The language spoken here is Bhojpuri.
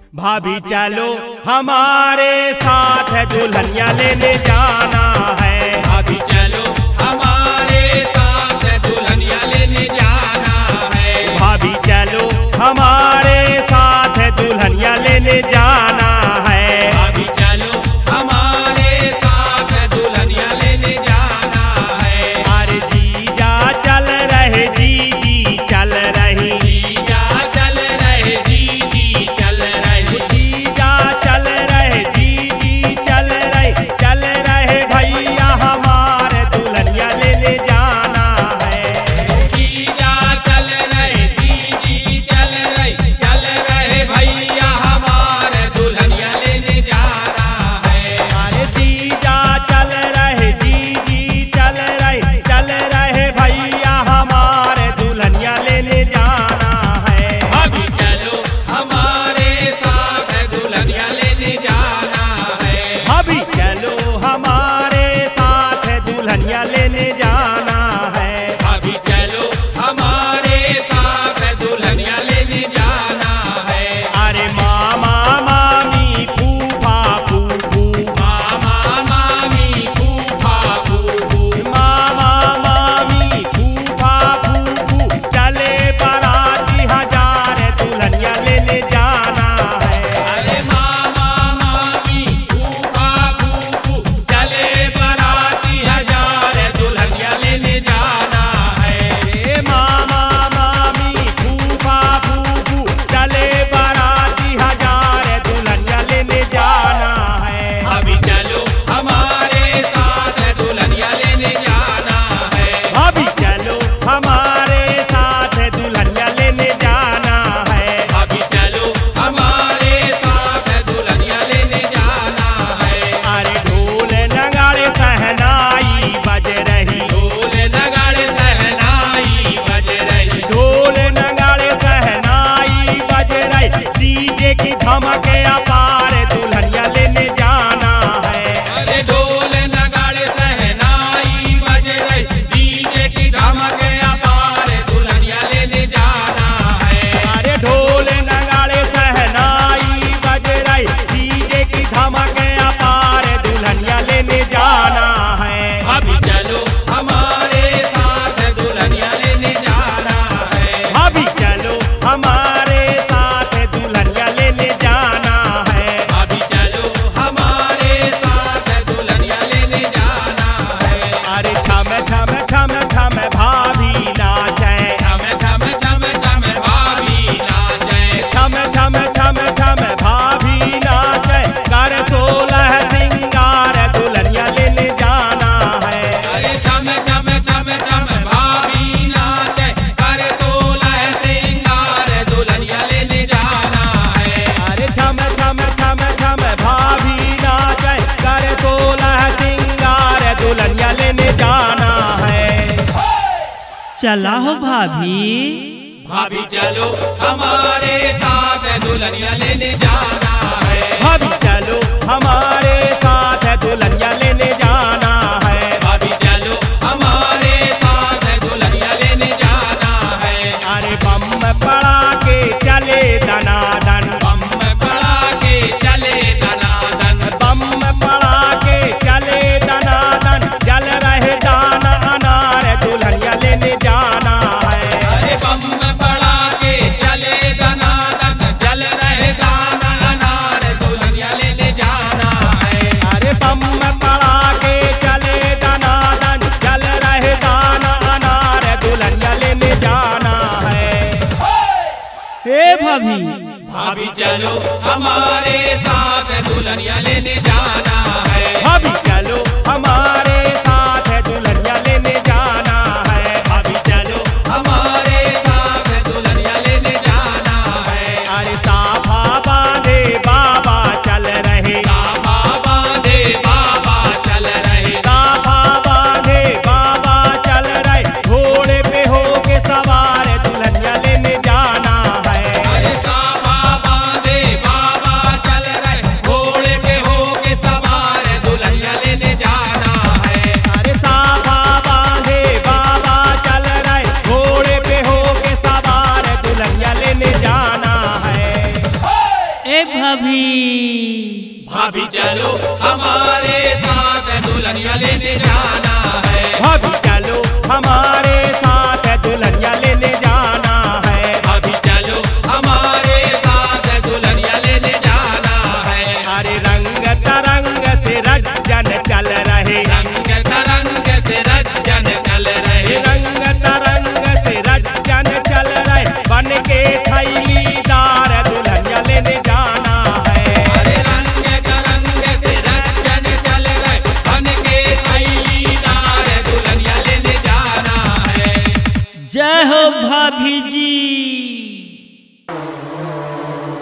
भाभी चलो हमारे साथ दुल्हनिया लेने जाना है। भाभी चलो हमारे साथ दुल्हनिया लेने जाना है। भाभी चलो हमारे साथ दुल्हनिया लेने जाना है। भाभी चलो हमारे साथ दुल्हनिया लेने जाना है। अरे जीजा चल रहे जीजी चल रही, जीजा चल रहे जीजी चल रहे, जीजा चल रहे जीजी चल रहे भैया हमारे दुल्हनिया लेने जाना है। जीजा चल रहे जीजी चल रहे भैया हमारे दुल्हनिया लेने जाना है। अरे जीजा चल रहे जीजी चल रहे भैया हमारे दुल्हनिया लेने जाना है। भाभी चलो हमारे साथ दुल्हनिया लेने जाना है। भाभी चलो हमारे साथ दुल्हनिया लेने जाना है। भाभी चलो हमारे साथ दुल्हनिया लेने जाना है। अरे मामा मामी फूफा फूफू, मामा मामी फूफा फूफू, मामा मामी फूफा फूफू चले बाराती हजार दुल्हनिया लेने जाना है। अरे मामा मामी फूफा फूफू चले बाराती हजार दुल्हनिया लेने जाना है। ए मामा मामी फूफा फूफू चले बाराती हजार दुल्हनिया लेने जाना है। भाभी चलो हमारे साथ दुल्हनिया लेने जाना है। भाभी चलो हमारे साथ दुल्हनिया लेने जाना है। भाभी चलो हमारे साथ दुल्हनिया लेने जाना है। अरे ढोल नगाड़े सहनाई बज रही, ढोल नगाड़े सहनाई बज रही, ढोल नगाड़े सहनाई बज रही, डीजे की धमके अपार दुल्हनिया लेने जाना है। अरे ढोल नगाड़े सहनाई बज रही, डीजे की धमक अपार दुल्हनिया लेने जाना है। अरे ढोल नगाड़े सहनाई बज रही, डीजे की धमके अपार दुल्हनिया लेने जाना है। भाभी चलो हमारे साथ दुल्हनिया लेने जाना है। भाभी चलो हमारे साथ दुल्हनिया लेने जाना है। भाभी चलो हमारे साथ दुल्हनिया लेने जाना है। अरे छम छम छम छम भाभी नाचे, छम छम छम छम भाभी नाचे, छम छम छम छम भाभी नाचे, कर 16 सिंगार दुल्हनिया लेने जाना है। अरे छम छम छम छम भाभी नाचे, कर 16 सिंगार दुल्हनिया लेने जाना है। अरे छम छम छम छम भाभी नाचे, कर 16 सिंगार दुल्हनिया लेने जाना है। चला हो भाभी, भाभी चलो हमारे साथ दुल्हनिया लेने जाना है। भाभी चलो हमारे साथ दुल्हनिया लेने जाना है। भाभी चलो हमारे साथ दुल्हनिया लेने जाना है। अरे बम पड़ा के चले दनादन, बम पड़ा के चले दनादन, बम पड़ा के चले दनादन, जल रहे दाना अनार दुल्हनिया लेने जाना है। अरे बम पड़ा के चले दनादन, जल रहे दाना अनार दुल्हनिया लेने जाना है। अरे बम पड़ा के चले दनादन, जल रहे दाना अनार दुल्हनिया लेने जाना है। हे भाभी, भाभी चलो हमारे साथ दुल्हनिया लेने जाना है। भाभी चलो हमारे साथ दुल्हनिया लेने जाना है। भाभी चलो हमारे साथ दुल्हनिया लेने जाना है। अरे साफा बांधे बाबा चल रहे, साफा बांधे बाबा चल रहे, साफा बांधे बाबा चल रहे, घोड़े पे हो के सवार दुल्हनिया लेने जाना है। अरे साफा बांधे बाबा चल रहे, घोड़े पे हो के सवार दुल्हनिया लेने जाना भाभी। भाभी चलो हमारे साथ दुल्हनिया लेने जाना है। भाभी चलो हमारे साथ दुल्हनिया लेने जाना है। भाभी चलो हमारे साथ दुल्हनिया लेने जाना है। अरे रंग तरंग से रंजन चल रहे, रंग तरंग से रंजन चल रहे, रंग तरंग से रंजन चल रहे, बन के थैलीदार दुल्हनिया लेने जाना है। अरे रंग तरंग से रंजन चल रहे, बन के थैलीदार दुल्हनिया लेने जाना है। जय हो भाभी जी।